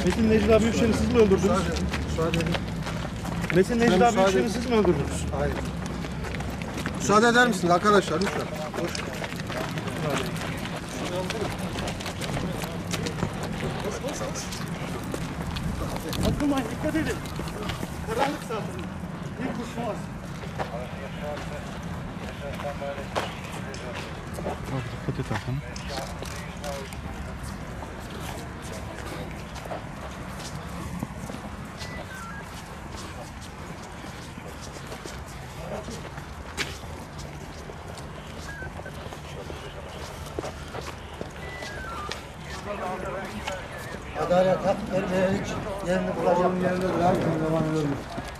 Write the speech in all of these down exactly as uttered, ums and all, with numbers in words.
Metin Necla Büyükşen'i siz mi öldürdünüz? Müsaade edin. Metin Necla Büyükşen'i siz mi öldürdünüz? Hayır. Müsaade eder misiniz arkadaşlar lütfen? Atılmayın, dikkat edin. Karanlık zaten. Bir kurşun var. Dikkat et Hakan. Adalet hak vermeye hiç yerini bulacağım yerine bırak. Zaman görmüş.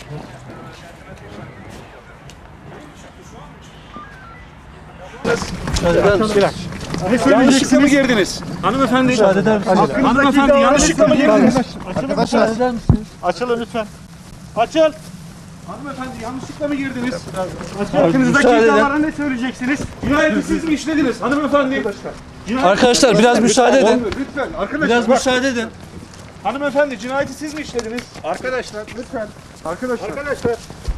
Yanlışlıkla mı girdiniz? Hanımefendi. Hanımefendi yanlışlıkla mı girdiniz? Arkadaşlar eder misiniz? Açılın lütfen. Açıl. Hanımefendi yanlışlıkla mı girdiniz? Hakkınızdaki iddialara ne söyleyeceksiniz? Cinayeti siz mi işlediniz hanımefendi? Cinayeti Arkadaşlar biraz müsaade edin. Lütfen arkadaşlar. Biraz bak. müsaade edin. Hanımefendi cinayeti siz mi işlediniz? Arkadaşlar lütfen. Arkadaşlar. Arkadaşlar.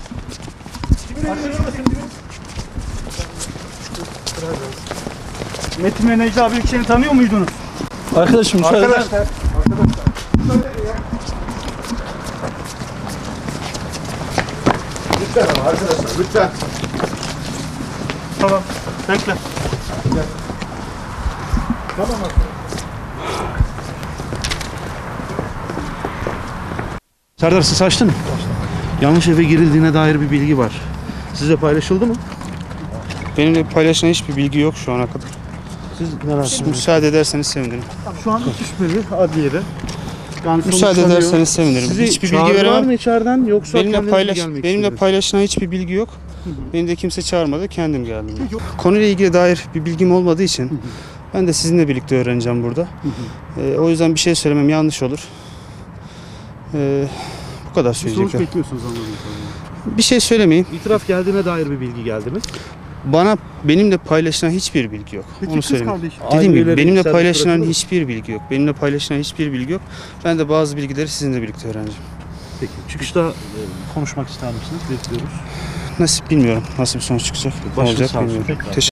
Metin ve Necla Büyükşen'i tanıyor muydunuz? Arkadaşım müsaade edin. Arkadaşlar. Arkadaşlar. Müsaade edin ya. Lütfen ama arkadaşlar lütfen. Tamam. Bekle. Gel. Tamam arkadaşlar. Serdar siz açtın mı? Yanlış eve girildiğine dair bir bilgi var. Size paylaşıldı mı? Benimle paylaşılan hiçbir bilgi yok şu ana kadar. Siz merak Siz etmeyin. müsaade ederseniz sevinirim. Şu an iki şüpheli adliyede. Yani Müsaade sonuçlanıyor. ederseniz sevinirim. Sizi Hiçbir bilgi çağırdılar veremem. mı içeriden yoksa Benimle kendiniz mi paylaş gelmek benimle istediniz? paylaşılan hiçbir bilgi yok. Beni de kimse çağırmadı, kendim geldim. Konuyla ilgili dair bir bilgim olmadığı için ben de sizinle birlikte öğreneceğim burada. Ee, o yüzden bir şey söylemem yanlış olur. Ee, bu kadar Bir sonuç söyleyecekler. bekliyorsunuz anladığım kadarıyla. Bir şey söylemeyeyim. İtiraf geldiğine dair bir bilgi geldi mi? Bana benimle paylaşılan hiçbir bilgi yok. Peki Onu kız söyleyeyim. kardeş, Dediğim gibi aileleri benimle serbest paylaşılan bırakılır mı? hiçbir bilgi yok. Benimle paylaşılan hiçbir bilgi yok. Ben de bazı bilgileri sizinle birlikte öğreneceğim. Peki çıkışta e, konuşmak ister misiniz? Bekliyoruz. Nasip bilmiyorum. Nasıl bir sonuç çıkacak. Ne Başınız olacak sağ olsun. bilmiyorum. Tekrar. Teşekkür